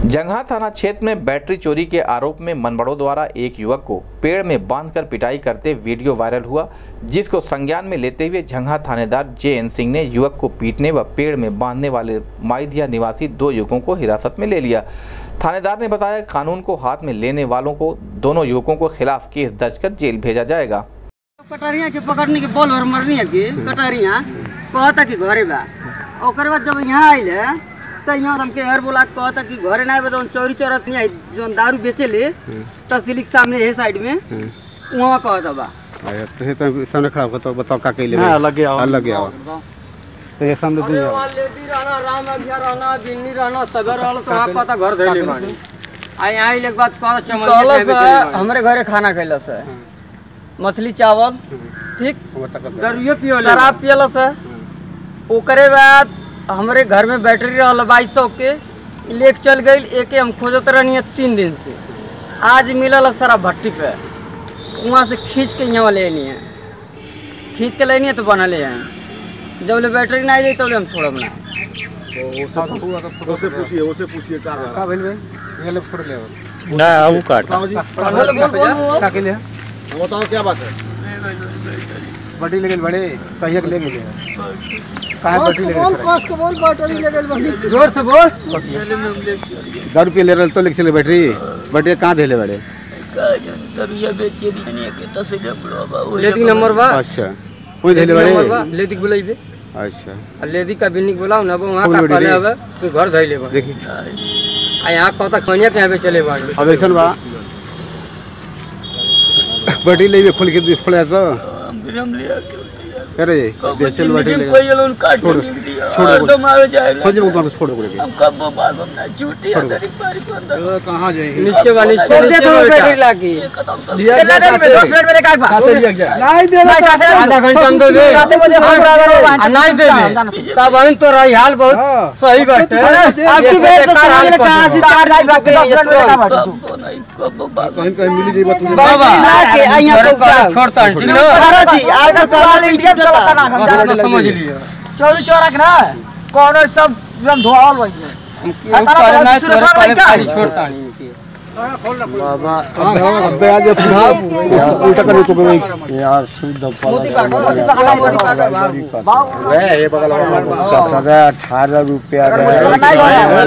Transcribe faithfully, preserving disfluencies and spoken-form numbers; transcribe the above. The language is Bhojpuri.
जंघा थाना क्षेत्र में बैटरी चोरी के आरोप में मनबड़ों द्वारा एक युवक को पेड़ में बांधकर पिटाई करते वीडियो वायरल हुआ, जिसको संज्ञान में लेते हुए जंघा थानेदार जे एन सिंह ने युवक को पीटने व पेड़ में बांधने वाले माइदिया निवासी दो युवकों को हिरासत में ले लिया। थानेदार ने बताया कानून को हाथ में लेने वालों को दोनों युवकों को खिलाफ केस दर्ज कर जेल भेजा जाएगा। कटरिया के पकड़ने के बोल और मरनी की कटरिया कहता कि घरे बा, ओकर बाद जब यहाँ आइल तो यहाँ हमके हर बोला कहता कि घरे ना बा, चोरी चोरत नहीं आई जो दारू बेचे ले तहसील के सामने है साइड में वहाँ कहता बा। तो तो सामने खड़ा हो तो बताओ का कइले हां अलग आओ अलग आओ तो ये सामने दी लेडी रहना राम अगिया रहना बिन्नी रहना सगर रहना तो वहाँ कहता घर धइले बानी आ यहाँ आइले के बाद कहता चमन से हमरे घरे खाना खइला से मछली चावल ठीक दारू पियो शराब पियला से ओकरे बाद हमारे घर में बैटरी रहा बाईस सौ के लेके चल गई। एक हम खोजत रहनी तीन दिन से, आज मिलल सारा भट्टी पे, वहाँ से खींच के यहाँ लेनी है, खींच के लेनी है तो बना ले हैं। जब ले बैटरी ना आई तब ले हम छोड़ब ना। ओसे पूछिए ओसे पूछिए का का भेल बे ये ले फोड़ ले ना हम काट का के ले बताओ क्या बात है। बड़ी ले गेल बड़े कहिया के ले गेल काहे बड़ी ले गेल पास के बोल बैटरी ले गेल बड़ी जोर से बोल दस रुपया ले रहल तो लिख चले बैटरी बड़े कहां देले बड़े तबिया बेचे दी के तसले बुलावा लेदी नंबर बा। अच्छा कोई देले बड़े लेदी बुलाइबे। अच्छा लेदी का बिन्नी बुलाओ ना वहां का पहले अब तू घर धइले बा देखी आ यहां कहता खनिया के यहां चले बा। अब ऐसन बा बड़ी ले खोल के डिस्प्ले तो हम ले आके अरे दे चल बैठे ले कोई लोन काट दिया छोड़ तो मार जाएगा खोज वो तो छोड़ के हम कब बार ना छूटी अंदर पारी को अंदर कहां जाए नीचे वाली नीचे देखो बैटरी लागी दिया दस मिनट में काट बा नहीं दे आधा घंटा अंदर दे नहीं दे तब हम तो रही हाल बहुत सही बात है। आपकी बेट तो सामने कहां से चार जाई बाकी दस मिनट में का बात कहीं कहीं मिली जेबा तुझे बाबा के आइया को छोड़ता ठीक ना महाराज जी आज तो पीछे चलता ना हम समझ लियो चोरी चोरा के ना कोनो सब एकदम धोआल भाई हम करे ना करे छोड़ता नहीं के बाबा अब आज उल्टा कर तो यार शुद्ध पाला वे ये बगल वाला अठारह रुपया